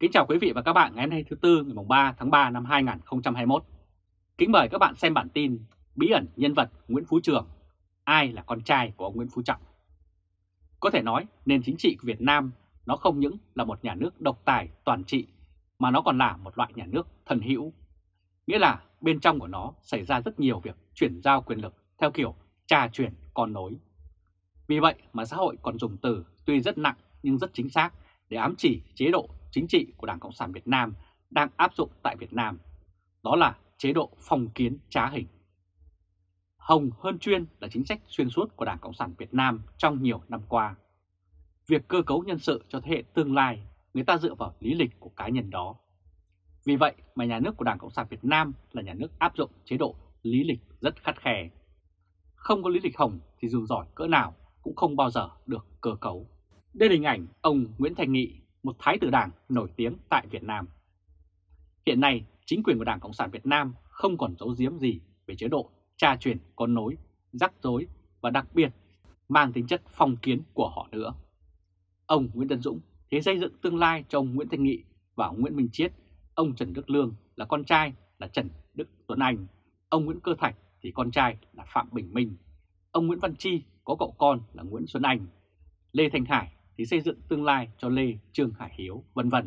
Kính chào quý vị và các bạn ngày hôm nay thứ Tư ngày 3 tháng 3 năm 2021. Kính mời các bạn xem bản tin bí ẩn nhân vật Nguyễn Phú Trường, ai là con trai của ông Nguyễn Phú Trọng. Có thể nói nền chính trị của Việt Nam nó không những là một nhà nước độc tài toàn trị mà nó còn là một loại nhà nước thần hữu. Nghĩa là bên trong của nó xảy ra rất nhiều việc chuyển giao quyền lực theo kiểu cha truyền con nối. Vì vậy mà xã hội còn dùng từ tuy rất nặng nhưng rất chính xác để ám chỉ chế độ chính trị của Đảng Cộng sản Việt Nam đang áp dụng tại Việt Nam. Đó là chế độ phong kiến trá hình. Hồng hơn chuyên là chính sách xuyên suốt của Đảng Cộng sản Việt Nam trong nhiều năm qua. Việc cơ cấu nhân sự cho thế hệ tương lai, người ta dựa vào lý lịch của cá nhân đó. Vì vậy mà nhà nước của Đảng Cộng sản Việt Nam là nhà nước áp dụng chế độ lý lịch rất khắt khe. Không có lý lịch hồng thì dù giỏi cỡ nào cũng không bao giờ được cơ cấu. Đây là hình ảnh ông Nguyễn Thành Nghị, một thái tử Đảng nổi tiếng tại Việt Nam. Hiện nay, chính quyền của Đảng Cộng sản Việt Nam không còn giấu giếm gì về chế độ cha truyền con nối, rắc rối và đặc biệt mang tính chất phong kiến của họ nữa. Ông Nguyễn Tấn Dũng thế xây dựng tương lai cho ông Nguyễn Thành Nghị và ông Nguyễn Minh Chiết, ông Trần Đức Lương là con trai là Trần Đức Tuấn Anh, ông Nguyễn Cơ Thạch thì con trai là Phạm Bình Minh, ông Nguyễn Văn Chi có cậu con là Nguyễn Xuân Anh, Lê Thanh Hải thì xây dựng tương lai cho Lê Trương Hải Hiếu, vân vân.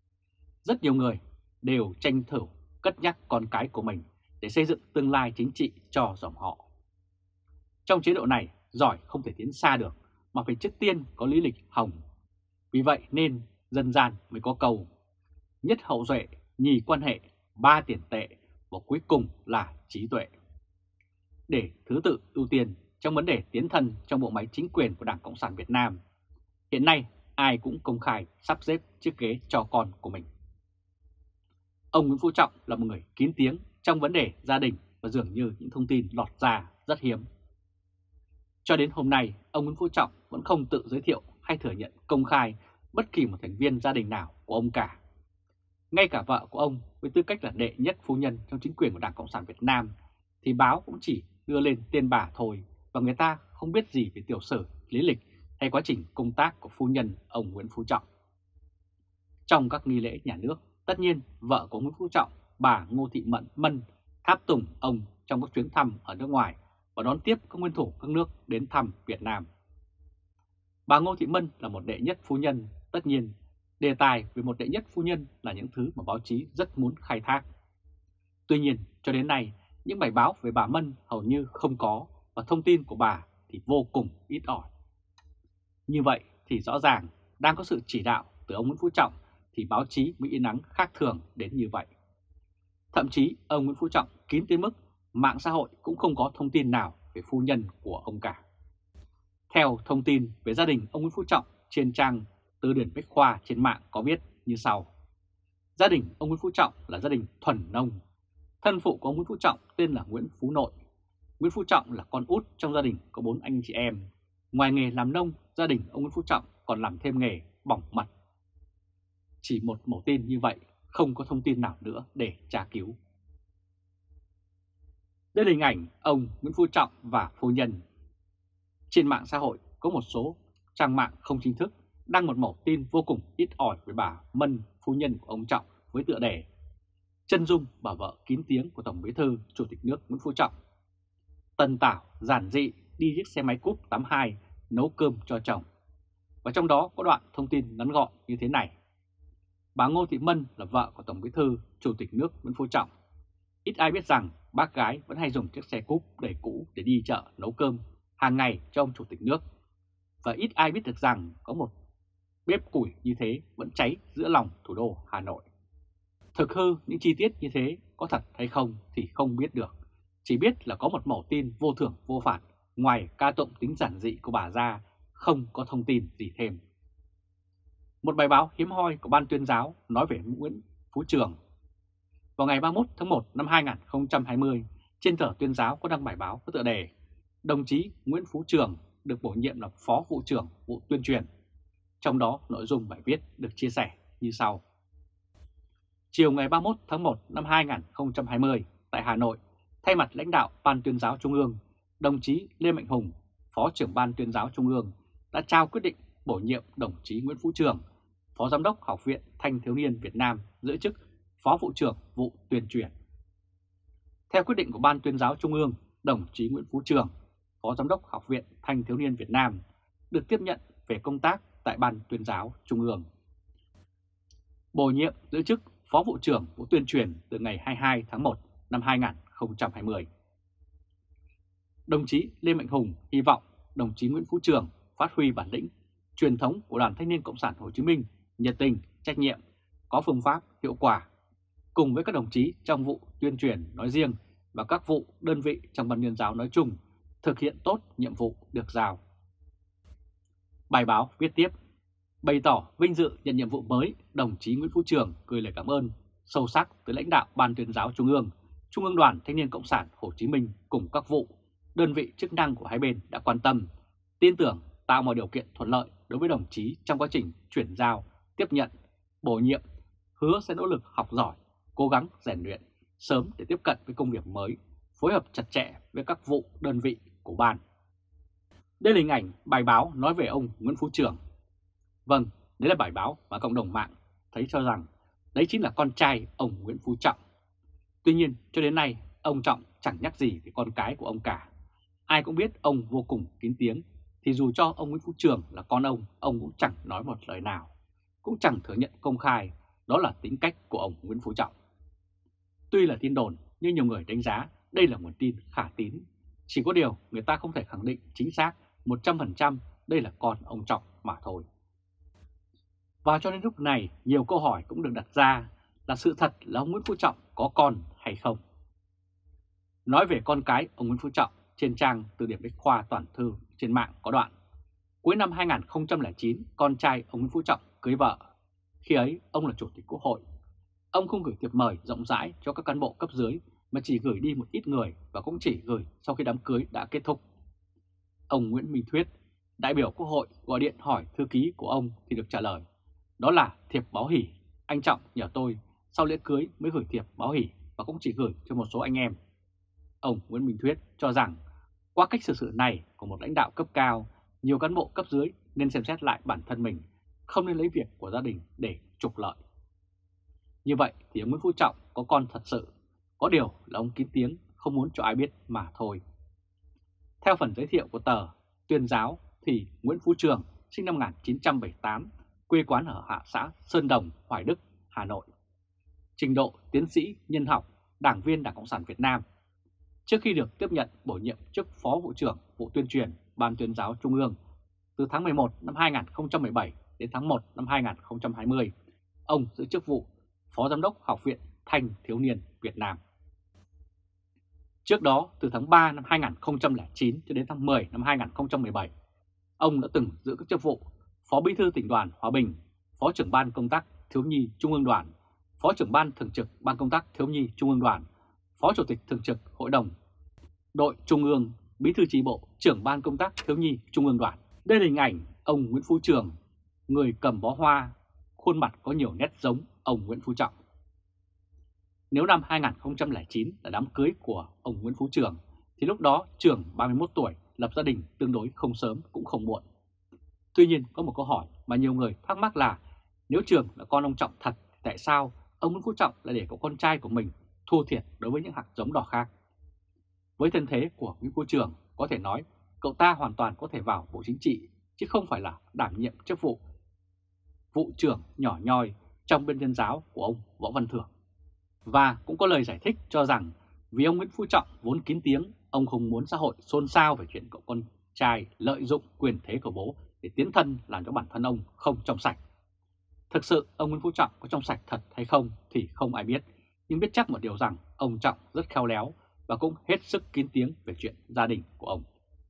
Rất nhiều người đều tranh thủ cất nhắc con cái của mình để xây dựng tương lai chính trị cho dòng họ. Trong chế độ này, giỏi không thể tiến xa được mà phải trước tiên có lý lịch hồng. Vì vậy nên dân gian mới có câu nhất hậu duệ, nhì quan hệ, ba tiền tệ và cuối cùng là trí tuệ. Để thứ tự ưu tiên trong vấn đề tiến thân trong bộ máy chính quyền của Đảng Cộng sản Việt Nam, hiện nay ai cũng công khai sắp xếp chiếc ghế cho con của mình. Ông Nguyễn Phú Trọng là một người kín tiếng trong vấn đề gia đình và dường như những thông tin lọt ra rất hiếm. Cho đến hôm nay, ông Nguyễn Phú Trọng vẫn không tự giới thiệu hay thừa nhận công khai bất kỳ một thành viên gia đình nào của ông cả. Ngay cả vợ của ông với tư cách là đệ nhất phu nhân trong chính quyền của Đảng Cộng sản Việt Nam thì báo cũng chỉ đưa lên tên bà thôi và người ta không biết gì về tiểu sử, lý lịch hay quá trình công tác của phu nhân ông Nguyễn Phú Trọng. Trong các nghi lễ nhà nước, tất nhiên vợ của Nguyễn Phú Trọng, bà Ngô Thị Mân tháp tùng ông trong các chuyến thăm ở nước ngoài và đón tiếp các nguyên thủ các nước đến thăm Việt Nam. Bà Ngô Thị Mân là một đệ nhất phu nhân, tất nhiên đề tài về một đệ nhất phu nhân là những thứ mà báo chí rất muốn khai thác. Tuy nhiên, cho đến nay, những bài báo về bà Mân hầu như không có và thông tin của bà thì vô cùng ít ỏi. Như vậy thì rõ ràng đang có sự chỉ đạo từ ông Nguyễn Phú Trọng thì báo chí mới yên ắng khác thường đến như vậy. Thậm chí ông Nguyễn Phú Trọng kín tới mức mạng xã hội cũng không có thông tin nào về phu nhân của ông cả. Theo thông tin về gia đình ông Nguyễn Phú Trọng trên trang Từ điển Bách Khoa trên mạng có viết như sau. Gia đình ông Nguyễn Phú Trọng là gia đình thuần nông. Thân phụ của ông Nguyễn Phú Trọng tên là Nguyễn Phú Nội. Nguyễn Phú Trọng là con út trong gia đình có 4 anh chị em. Ngoài nghề làm nông, gia đình ông Nguyễn Phú Trọng còn làm thêm nghề bỏng mật. Chỉ một mẩu tin như vậy, không có thông tin nào nữa để tra cứu. Đây là hình ảnh ông Nguyễn Phú Trọng và phu nhân. Trên mạng xã hội có một số trang mạng không chính thức đăng một mẩu tin vô cùng ít ỏi về bà Mân, phu nhân của ông Trọng với tựa đề chân dung bà vợ kín tiếng của Tổng Bí thư Chủ tịch nước Nguyễn Phú Trọng. Tần tảo, giản dị đi chiếc xe máy Cúp 82 nấu cơm cho chồng. Và trong đó có đoạn thông tin ngắn gọn như thế này. Bà Ngô Thị Mân là vợ của Tổng Bí thư Chủ tịch nước Nguyễn Phú Trọng. Ít ai biết rằng bác gái vẫn hay dùng chiếc xe Cúp đầy cũ để đi chợ nấu cơm hàng ngày cho ông Chủ tịch nước. Và ít ai biết được rằng có một bếp củi như thế vẫn cháy giữa lòng thủ đô Hà Nội. Thực hư những chi tiết như thế có thật hay không thì không biết được. Chỉ biết là có một mẩu tin vô thưởng vô phạt, ngoài ca tụng tính giản dị của bà ra, không có thông tin gì thêm. Một bài báo hiếm hoi của Ban Tuyên giáo nói về Nguyễn Phú Trường. Vào ngày 31 tháng 1 năm 2020, trên tờ Tuyên giáo có đăng bài báo có tựa đề đồng chí Nguyễn Phú Trường được bổ nhiệm là Phó Vụ trưởng Vụ Tuyên truyền. Trong đó nội dung bài viết được chia sẻ như sau. Chiều ngày 31 tháng 1 năm 2020 tại Hà Nội, thay mặt lãnh đạo Ban Tuyên giáo Trung ương, đồng chí Lê Mạnh Hùng, Phó trưởng Ban Tuyên giáo Trung ương đã trao quyết định bổ nhiệm đồng chí Nguyễn Phú Trường Phó Giám đốc Học viện Thanh thiếu niên Việt Nam giữ chức Phó Vụ trưởng Vụ tuyên truyền. Theo quyết định của Ban Tuyên giáo Trung ương, đồng chí Nguyễn Phú Trường, Phó Giám đốc Học viện Thanh thiếu niên Việt Nam, được tiếp nhận về công tác tại Ban Tuyên giáo Trung ương. Bổ nhiệm giữ chức Phó Vụ trưởng Vụ tuyên truyền từ ngày 22 tháng 1 năm 2020. Đồng chí Lê Mạnh Hùng hy vọng đồng chí Nguyễn Phú Trường phát huy bản lĩnh, truyền thống của Đoàn Thanh niên Cộng sản Hồ Chí Minh, nhiệt tình, trách nhiệm, có phương pháp hiệu quả, cùng với các đồng chí trong vụ tuyên truyền nói riêng và các vụ đơn vị trong Ban Tuyên giáo nói chung, thực hiện tốt nhiệm vụ được giao. Bài báo viết tiếp, bày tỏ vinh dự nhận nhiệm vụ mới, đồng chí Nguyễn Phú Trường gửi lời cảm ơn sâu sắc tới lãnh đạo Ban Tuyên giáo Trung ương, Trung ương Đoàn Thanh niên Cộng sản Hồ Chí Minh cùng các vụ, đơn vị chức năng của hai bên đã quan tâm, tin tưởng tạo mọi điều kiện thuận lợi đối với đồng chí trong quá trình chuyển giao, tiếp nhận, bổ nhiệm, hứa sẽ nỗ lực học giỏi, cố gắng rèn luyện sớm để tiếp cận với công việc mới, phối hợp chặt chẽ với các vụ, đơn vị của Ban. Đây là hình ảnh bài báo nói về ông Nguyễn Phú Trường. Vâng, đấy là bài báo mà cộng đồng mạng thấy cho rằng đấy chính là con trai ông Nguyễn Phú Trọng. Tuy nhiên, cho đến nay, ông Trọng chẳng nhắc gì về con cái của ông cả. Ai cũng biết ông vô cùng kín tiếng, thì dù cho ông Nguyễn Phú Trường là con ông cũng chẳng nói một lời nào, cũng chẳng thừa nhận công khai, đó là tính cách của ông Nguyễn Phú Trọng. Tuy là tin đồn, nhưng nhiều người đánh giá đây là nguồn tin khả tín. Chỉ có điều người ta không thể khẳng định chính xác 100% đây là con ông Trọng mà thôi. Và cho đến lúc này, nhiều câu hỏi cũng được đặt ra là sự thật là ông Nguyễn Phú Trọng có con hay không. Nói về con cái ông Nguyễn Phú Trọng, trên trang Từ điển Bách khoa toàn thư trên mạng có đoạn: cuối năm 2009, con trai ông Nguyễn Phú Trọng cưới vợ. Khi ấy, ông là Chủ tịch Quốc hội. Ông không gửi thiệp mời rộng rãi cho các cán bộ cấp dưới mà chỉ gửi đi một ít người và cũng chỉ gửi sau khi đám cưới đã kết thúc. Ông Nguyễn Minh Thuyết, đại biểu Quốc hội, gọi điện hỏi thư ký của ông thì được trả lời: đó là thiệp báo hỉ, anh Trọng nhờ tôi sau lễ cưới mới gửi thiệp báo hỉ và cũng chỉ gửi cho một số anh em. Ông Nguyễn Minh Thuyết cho rằng qua cách xử sự này của một lãnh đạo cấp cao, nhiều cán bộ cấp dưới nên xem xét lại bản thân mình, không nên lấy việc của gia đình để trục lợi. Như vậy thì ông Nguyễn Phú Trọng có con thật sự, có điều là ông kín tiếng không muốn cho ai biết mà thôi. Theo phần giới thiệu của tờ Tuyên giáo thì Nguyễn Phú Trường sinh năm 1978, quê quán ở hạ xã Sơn Đồng, Hoài Đức, Hà Nội. Trình độ tiến sĩ nhân học, đảng viên Đảng Cộng sản Việt Nam. Trước khi được tiếp nhận bổ nhiệm chức Phó Vụ trưởng Vụ tuyên truyền Ban Tuyên giáo Trung ương từ tháng 11 năm 2017 đến tháng 1 năm 2020, ông giữ chức vụ Phó Giám đốc Học viện Thanh thiếu niên Việt Nam. Trước đó, từ tháng 3 năm 2009 cho đến tháng 10 năm 2017, ông đã từng giữ các chức vụ Phó Bí thư Tỉnh đoàn Hòa Bình, Phó trưởng Ban Công tác Thiếu nhi Trung ương Đoàn, Phó trưởng Ban Thường trực Ban Công tác Thiếu nhi Trung ương Đoàn, Phó Chủ tịch Thường trực Hội đồng Đội Trung ương, Bí thư chi bộ, Trưởng Ban Công tác Thiếu nhi Trung ương Đoàn. Đây là hình ảnh ông Nguyễn Phú Trường, người cầm bó hoa, khuôn mặt có nhiều nét giống ông Nguyễn Phú Trọng. Nếu năm 2009 là đám cưới của ông Nguyễn Phú Trường, thì lúc đó Trường 31 tuổi, lập gia đình tương đối không sớm cũng không muộn. Tuy nhiên có một câu hỏi mà nhiều người thắc mắc là nếu Trường là con ông Trọng thật, thì tại sao ông Nguyễn Phú Trọng lại để có con trai của mình thua thiệt đối với những hạt giống đỏ khác? Với thân thế của Nguyễn Phú Trường, có thể nói cậu ta hoàn toàn có thể vào Bộ Chính trị, chứ không phải là đảm nhiệm chức vụ trưởng nhỏ nhoi trong bên Tuyên giáo của ông Võ Văn Thưởng. Và cũng có lời giải thích cho rằng vì ông Nguyễn Phú Trọng vốn kín tiếng, ông không muốn xã hội xôn xao về chuyện cậu con trai lợi dụng quyền thế của bố để tiến thân làm cho bản thân ông không trong sạch. Thực sự ông Nguyễn Phú Trọng có trong sạch thật hay không thì không ai biết, nhưng biết chắc một điều rằng ông Trọng rất khéo léo và cũng hết sức kín tiếng về chuyện gia đình của ông.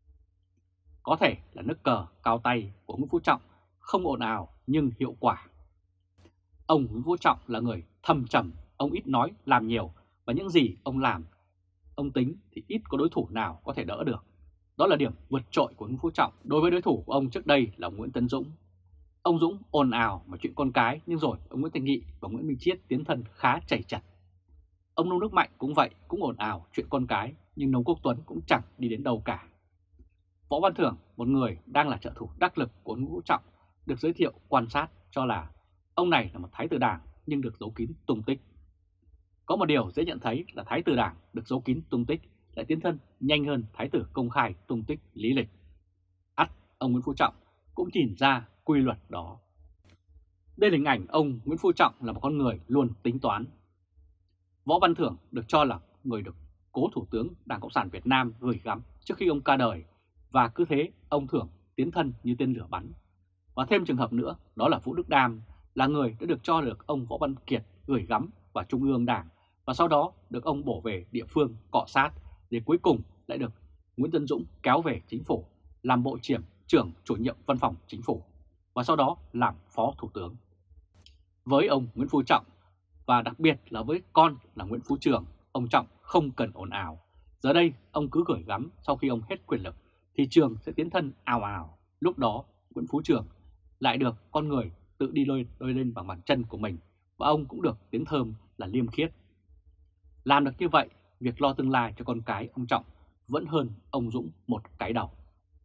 Có thể là nước cờ cao tay của Nguyễn Phú Trọng không ồn ào nhưng hiệu quả. Ông Nguyễn Phú Trọng là người thâm trầm, ông ít nói làm nhiều và những gì ông làm, ông tính thì ít có đối thủ nào có thể đỡ được. Đó là điểm vượt trội của Nguyễn Phú Trọng đối với đối thủ của ông trước đây là Nguyễn Tấn Dũng. Ông Dũng ồn ào mà chuyện con cái, nhưng rồi ông Nguyễn Thành Nghị và Nguyễn Minh Chiết tiến thân khá chảy chặt. Ông Nông Đức Mạnh cũng vậy, cũng ồn ào chuyện con cái, nhưng Nông Quốc Tuấn cũng chẳng đi đến đâu cả. Võ Văn Thưởng, một người đang là trợ thủ đắc lực của Nguyễn Phú Trọng, được giới thiệu quan sát cho là Ông này là một thái tử Đảng nhưng được giấu kín tung tích. Có một điều dễ nhận thấy là thái tử Đảng được giấu kín tung tích lại tiến thân nhanh hơn thái tử công khai tung tích lý lịch. Ắt, ông Nguyễn Phú Trọng cũng nhìn ra quy luật đó. Đây là hình ảnh ông Nguyễn Phú Trọng là một con người luôn tính toán. Võ Văn Thưởng được cho là người được cố Thủ tướng Đảng Cộng sản Việt Nam gửi gắm trước khi ông ca đời, và cứ thế ông Thưởng tiến thân như tên lửa bắn. Và thêm trường hợp nữa, đó là Vũ Đức Đam là người đã được cho được ông Võ Văn Kiệt gửi gắm vào Trung ương Đảng và sau đó được ông bổ về địa phương cọ sát, để cuối cùng lại được Nguyễn Tân Dũng kéo về chính phủ làm bộ trưởng chủ nhiệm văn phòng chính phủ và sau đó làm phó thủ tướng. Với ông Nguyễn Phú Trọng và đặc biệt là với con là Nguyễn Phú Trường, ông Trọng không cần ồn ào. Giờ đây ông cứ gửi gắm, sau khi ông hết quyền lực thì Trường sẽ tiến thân ào ào. Lúc đó Nguyễn Phú Trường lại được con người tự đi lôi lên bằng bàn chân của mình và ông cũng được tiếng thơm là liêm khiết. Làm được như vậy, việc lo tương lai cho con cái ông Trọng vẫn hơn ông Dũng một cái đầu.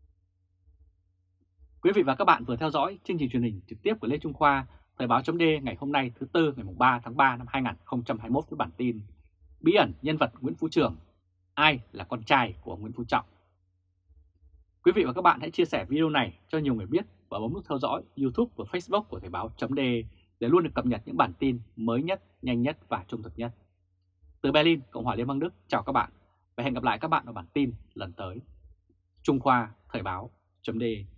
Quý vị và các bạn vừa theo dõi chương trình truyền hình trực tiếp của Lê Trung Khoa, Thời báo chấm D ngày hôm nay thứ Tư ngày 3 tháng 3 năm 2021 với bản tin Bí ẩn nhân vật Nguyễn Phú Trường, ai là con trai của Nguyễn Phú Trọng. Quý vị và các bạn hãy chia sẻ video này cho nhiều người biết và bấm nút theo dõi YouTube và Facebook của Thời báo chấm D để luôn được cập nhật những bản tin mới nhất, nhanh nhất và trung thực nhất. Từ Berlin, Cộng hòa Liên bang Đức, chào các bạn và hẹn gặp lại các bạn ở bản tin lần tới. Trung Khoa, Thời báo chấm D.